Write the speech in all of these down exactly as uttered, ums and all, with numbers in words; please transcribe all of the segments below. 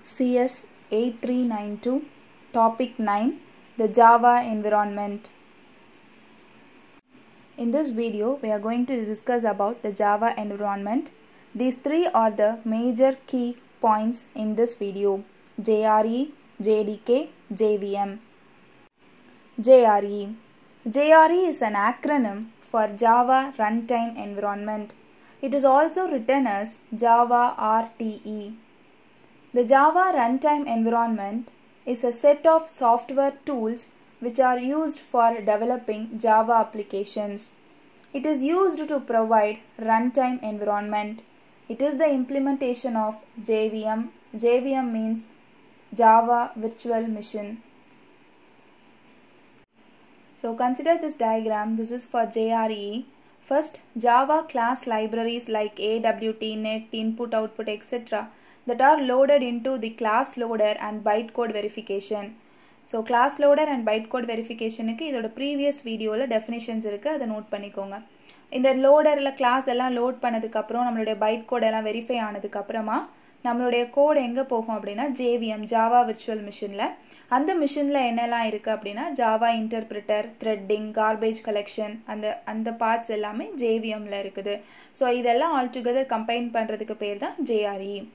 C S eight three nine two, Topic nine, the Java environment. In this video, we are going to discuss about the Java environment. These three are the major key points in this video: J R E, J D K, J V M. J R E. J R E is an acronym for Java Runtime Environment. It is also written as Java R T E. The Java Runtime Environment is a set of software tools which are used for developing Java applications. It is used to provide runtime environment. It is the implementation of J V M. J V M means Java Virtual Machine. So consider this diagram. This is for J R E. First, Java class libraries like A W T, Net, Input, Output, et cetera that are loaded into the class loader and bytecode verification. So class loader and bytecode verification க்கு இதோட previous videoல definitions இருக்கு, அதை note பண்ணிக்கோங்க. இந்த loaderல class எல்லாம் load பண்ணதுக்கு அப்புறம் நம்மளுடைய bytecode எல்லாம் verify ஆனதுக்கு அப்புறமா நம்மளுடைய code எங்க போகும் அப்படினா J V M Java Virtual Machineல. அந்த machineல என்னெல்லாம் இருக்கு அப்படினா Java interpreter, threading, garbage collection அந்த அந்த parts எல்லாமே J V M ல இருக்குது. So இதெல்லாம் all together combine பண்றதுக்கு பேர் தான் J R E.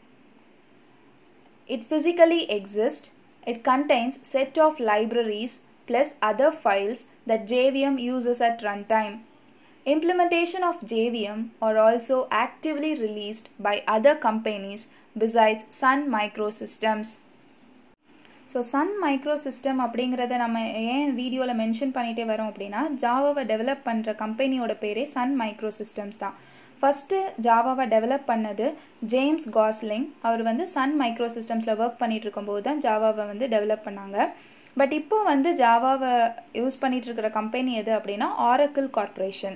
It physically exists. It contains set of libraries plus other files that J V M uses at runtime. Implementation of J V M are also actively released by other companies besides Sun Microsystems. So Sun Microsystem அப்படிங்கறத நம்ம ஏன் வீடியோல mention பண்ணிட்டே வரோம் அப்படினா ஜாவாவை develop பண்ற கம்பெனியோட பேரே Sun Microsystems தான். ஃபர்ஸ்ட் ஜாவாவை டெவலப் பண்ணது ஜேம்ஸ் காஸ்லிங். அவர் வந்து சன் மைக்ரோ சிஸ்டம்ஸில் ஒர்க் பண்ணிட்டு இருக்கும்போது தான் ஜாவாவை வந்து டெவலப் பண்ணாங்க. பட் இப்போ வந்து ஜாவாவை யூஸ் பண்ணிட்டு இருக்கிற கம்பெனி எது அப்படின்னா Oracle Corporation.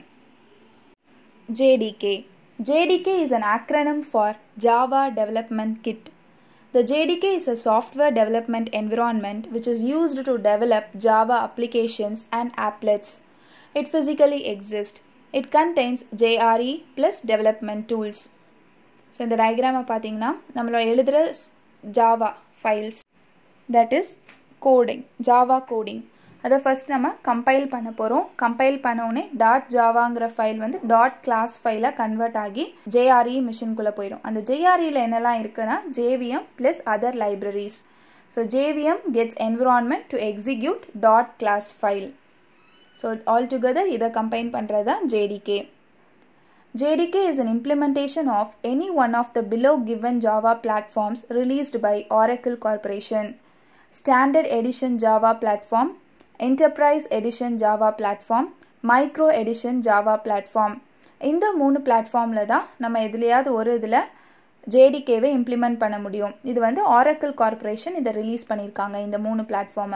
J D K. J D K is an acronym for Java Development Kit. The J D K is a software development environment which is used to develop Java applications and applets. It physically exists. It contains J R E plus development tools. So in the diagram பார்த்தீங்கன்னா நம்மளோட எழுதுற Java files, that is coding, Java coding. அதை first நம்ம compile பண்ண போறோம். compile பண்ணோனே .javaங்கிற file வந்து .class file convert ஆகி J R E machine குள்ள போயிடும். அந்த J R E ல என்னெல்லாம் இருக்குன்னா J V M plus other libraries. So J V M gets environment to execute .class file. So altogether இதை combine பண்றதா J D K. J D K is an implementation of any one of the below given Java platforms released by Oracle Corporation. Standard Edition Java Platform, Enterprise Edition Java Platform, Micro Edition Java Platform. இந்த மூணு பிளாட்ஃபார்ம்ல தான் நம்ம எதுலயாவது ஒரு இதுல J D K வை implement பண்ண முடியும். இது வந்து Oracle Corporation இதை ரிலீஸ் பண்ணிருக்காங்க இந்த மூணு பிளாட்ஃபார்மை.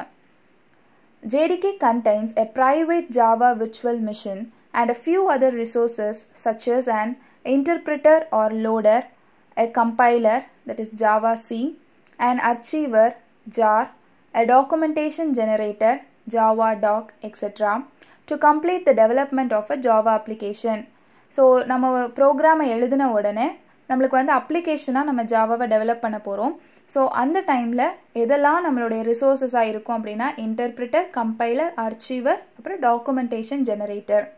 J D K contains a private Java virtual machine and a few other resources such as an interpreter or loader, a compiler that is Java C, an archiver jar, a documentation generator Java doc, et cetera to complete the development of a Java application. So நம்ம ப்ரோக்ராமை எழுதின உடனே நம்மளுக்கு வந்து அப்ளிகேஷனா நம்ம ஜாவாவை develop பண்ண போறோம். So அந்த டைமில் எதெல்லாம் நம்மளுடைய ரிசோர்ஸஸாக இருக்கும் அப்படின்னா இன்டர்பிரிட்டர், கம்பைலர், அர்ச்சீவர், அப்புறம் documentation generator.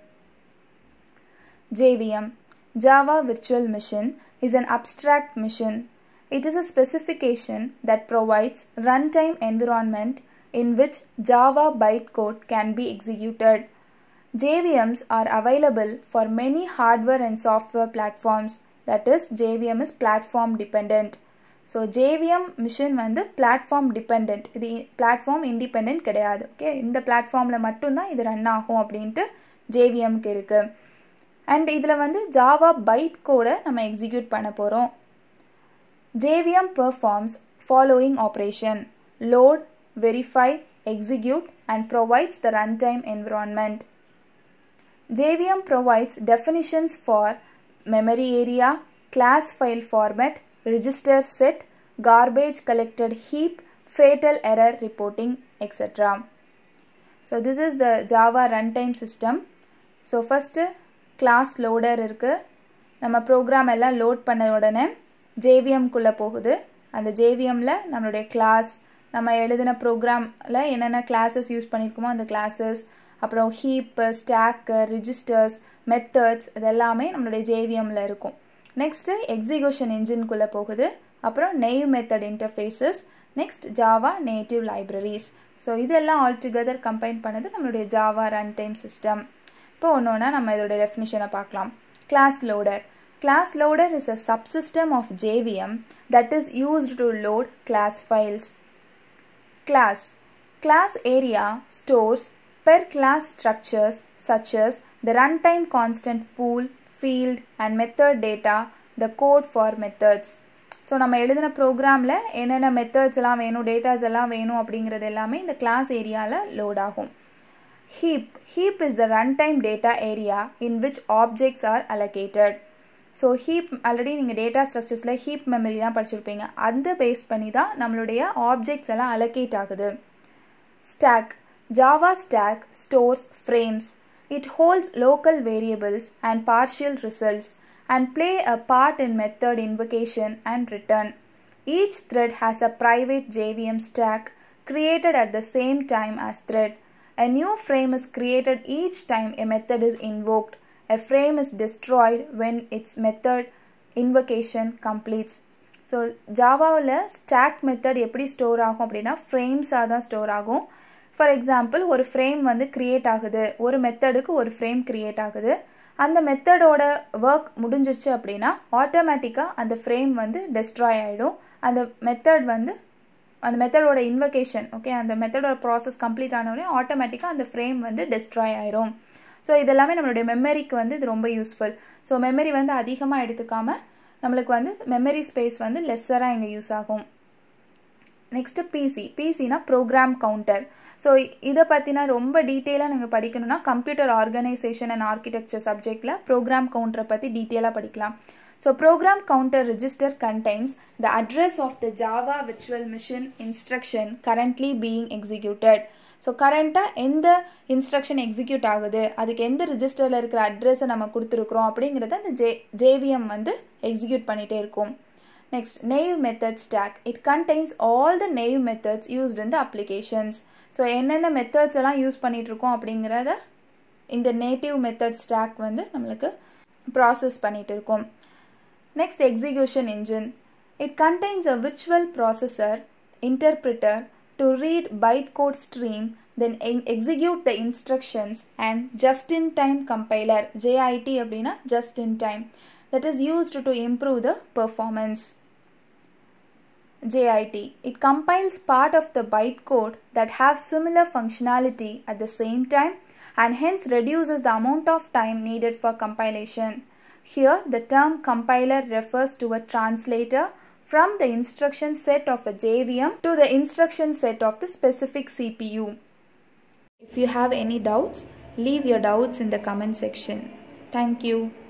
J V M, Java Virtual Machine, is an abstract machine. It is a specification that provides runtime environment in which Java bytecode can be executed. J V Ms are available for many hardware and software platforms. That is, J V M is platform dependent. So J V M machine வந்து platform dependent. இது platform independent கிடையாது. Okay, இந்த பிளாட்ஃபார்ம்ல மட்டும் தான் இது run ஆகும் அப்படின்ட்டு J V M க்கு இருக்கு. அண்ட் இதுல வந்து Java byte கோட நம்ம எக்ஸிக்யூட் பண்ண போறோம். J V M performs following operation: load, verify, execute and provides the runtime environment. J V M provides definitions for memory area, class file format, register set, garbage collected heap, fatal error reporting, et cetera. So this is the Java runtime system. So first class loader இருக்கு. நம்ம program எல்லாம் load பண்ண உடனே J V M குள்ள போகுது. அந்த ஜேவிஎம்ல நம்மளுடைய class, நம்ம எழுதின ப்ரோக்ராமில் என்னென்ன கிளாஸஸ் யூஸ் பண்ணியிருக்கோமோ அந்த கிளாஸஸ், அப்புறம் ஹீப்பு, ஸ்டாக்கு, ரிஜிஸ்டர்ஸ், மெத்தட்ஸ், இதெல்லாமே நம்மளுடைய ஜேவிஎம்ல இருக்கும். நெக்ஸ்ட்டு எக்ஸிக்யூஷன் இன்ஜின்குள்ளே போகுது. அப்புறம் native method interfaces, next Java native libraries. So இதெல்லாம் ஆல் டுகெதர் கம்பைன் பண்ணது நம்மளுடைய ஜாவா ரன் டைம் சிஸ்டம். இப்போ ஒன்று ஒன்றா நம்ம இதோட டெஃபினிஷனை பார்க்கலாம். Class loader. Class loader is a subsystem of J V M that is used to load class files. Class. Class area stores per class structures such as the runtime constant pool, field and method data, the code for methods. So நம்ம எழுதின ப்ரோக்ராமில் என்னென்ன methods எல்லாம் வேணும், datas எல்லாம் வேணும் அப்படிங்கிறது எல்லாமே இந்த கிளாஸ் ஏரியாவில் லோட் ஆகும். Heap. Heap is the runtime data area in which objects are allocated. So heap already நீங்கள் டேட்டா ஸ்ட்ரக்சர்ஸில் ஹீப் மெமரி தான் படிச்சிருப்பீங்க. அந்த பேஸ் பண்ணி தான் நம்மளுடைய ஆப்ஜெக்ட்ஸ் எல்லாம் அலோகேட் ஆகுது. Stack. Java stack stores frames. It holds local variables and partial results and play a part in method invocation and return. Each thread has a private J V M stack created at the same time as thread. A new frame is created each time a method is invoked. A frame is destroyed when its method invocation completes. So ஜாவாவில் stack method எப்படி store ஆகும் அப்படின்னா ஃப்ரேம்ஸாக தான் store ஆகும். For example, ஒரு frame வந்து create ஆகுது, ஒரு மெத்தடுக்கு ஒரு ஃப்ரேம் க்ரியேட் ஆகுது. அந்த மெத்தடோட ஒர்க் முடிஞ்சிருச்சு அப்படின்னா ஆட்டோமேட்டிக்காக அந்த ஃப்ரேம் வந்து டெஸ்ட்ராய் ஆகிடும். அந்த மெத்தட் வந்து அந்த மெத்தடோட இன்வொகேஷன், ஓகே, அந்த மெத்தடோட ப்ராசஸ் கம்ப்ளீட் ஆனோடனே ஆட்டோமேட்டிக்காக அந்த ஃப்ரேம் வந்து டெஸ்ட்ராய் ஆயிரும். ஸோ இதெல்லாமே நம்மளுடைய மெமரிக்கு வந்து இது ரொம்ப யூஸ்ஃபுல். ஸோ மெமரி வந்து அதிகமாக எடுத்துக்காமல் நம்மளுக்கு வந்து மெமரி ஸ்பேஸ் வந்து லெஸ்ஸராக இங்கே யூஸ் ஆகும். Next PC. பிசினா ப்ரோக்ராம் கவுண்டர். ஸோ இதை பற்றினா ரொம்ப டீட்டெயிலாக நீங்கள் படிக்கணும்னா கம்ப்யூட்டர் ஆர்கனைசேஷன் அண்ட் ஆர்கிடெக்சர் சப்ஜெக்டில் ப்ரோக்ராம் கவுண்டரை பற்றி டீட்டெயிலாக படிக்கலாம். So program counter register contains the address of the Java virtual machine instruction currently being executed. So கரண்ட்டாக எந்த இன்ஸ்ட்ரக்ஷன் எக்ஸிக்யூட் ஆகுது, அதுக்கு எந்த ரிஜிஸ்டரில் இருக்கிற அட்ரெஸை நம்ம கொடுத்துருக்குறோம் அப்படிங்கிறத அந்த ஜே ஜேவிஎம் வந்து எக்ஸிக்யூட் பண்ணிகிட்டே இருக்கும். Next native method stack. It contains all the native methods used in the applications. So என்னென்ன மெத்தட்ஸ் எல்லாம் யூஸ் பண்ணிகிட்ருக்கோம் அப்படிங்கிறத இந்த நேட்டிவ் மெத்தட் ஸ்டாக் வந்து நம்மளுக்கு ப்ராசஸ் பண்ணிகிட்டு இருக்கும். Next, execution engine. It contains a virtual processor interpreter to read bytecode stream, then execute the instructions, and just-in-time compiler, J I T அப்படினா just-in-time, that is used to improve the performance. J I T. It compiles part of the bytecode that have similar functionality at the same time and hence reduces the amount of time needed for compilation. Here, the term compiler refers to a translator from the instruction set of a J V M to the instruction set of the specific C P U. If you have any doubts, leave your doubts in the comment section. Thank you.